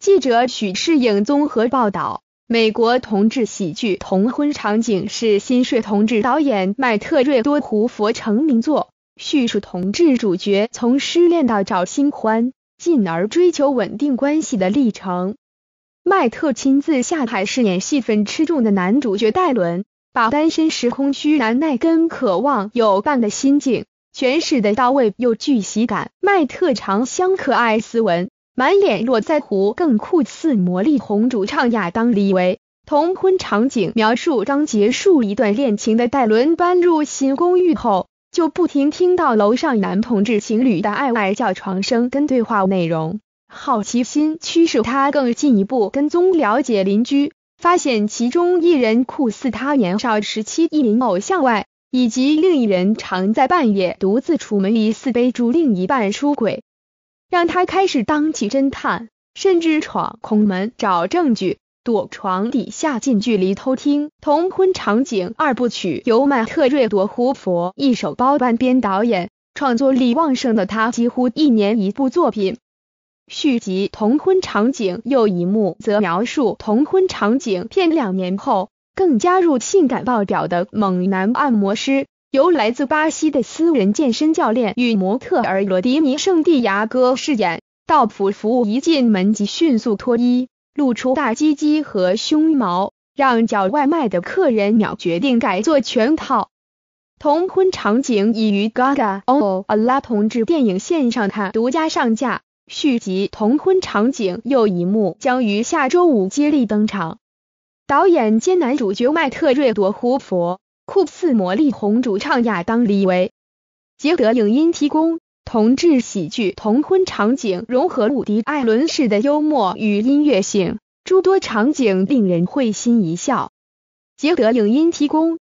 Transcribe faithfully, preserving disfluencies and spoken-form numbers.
记者许世颖综合报道，美国同志喜剧《同婚场景》是新锐同志导演麦特瑞多胡佛成名作，叙述同志主角从失恋到找新欢，进而追求稳定关系的历程。麦特亲自下海饰演戏份吃重的男主角戴伦，把单身时空虚难耐跟渴望有伴的心境诠释得到位又具喜感。麦特长相可爱斯文，满脸络腮胡，更酷似魔力红主唱亚当李维。同婚场景描述刚结束一段恋情的戴伦搬入新公寓后，就不停听到楼上男同志情侣的爱爱叫床声跟对话内容，好奇心驱使他更进一步跟踪了解邻居，发现其中一人酷似他年少时期一名偶像外，以及另一人常在半夜独自出门疑似背住另一半出轨，让他开始当起侦探，甚至闯空门找证据，躲床底下近距离偷听。同婚场景二部曲由麦特瑞多胡佛一手包办编导演，创作力旺盛的他几乎一年一部作品。续集同婚场景又一幕则描述同婚场景片两年后，更加入性感爆表的猛男按摩师，由来自巴西的私人健身教练与模特儿罗迪尼圣地亚哥饰演。到府服务一进门即迅速脱衣，露出大鸡鸡和胸毛，让叫外卖的客人秒决定改做全套。同婚场景已于 Gaga Oh Allah 同志电影线上看独家上架。续集同婚场景又一幕将于下周五接力登场。导演兼男主角麦特瑞多胡佛，酷似魔力红主唱亚当李维。捷德影音提供。同志喜剧同婚场景融合伍迪·艾伦式的幽默与音乐性，诸多场景令人会心一笑。捷德影音提供。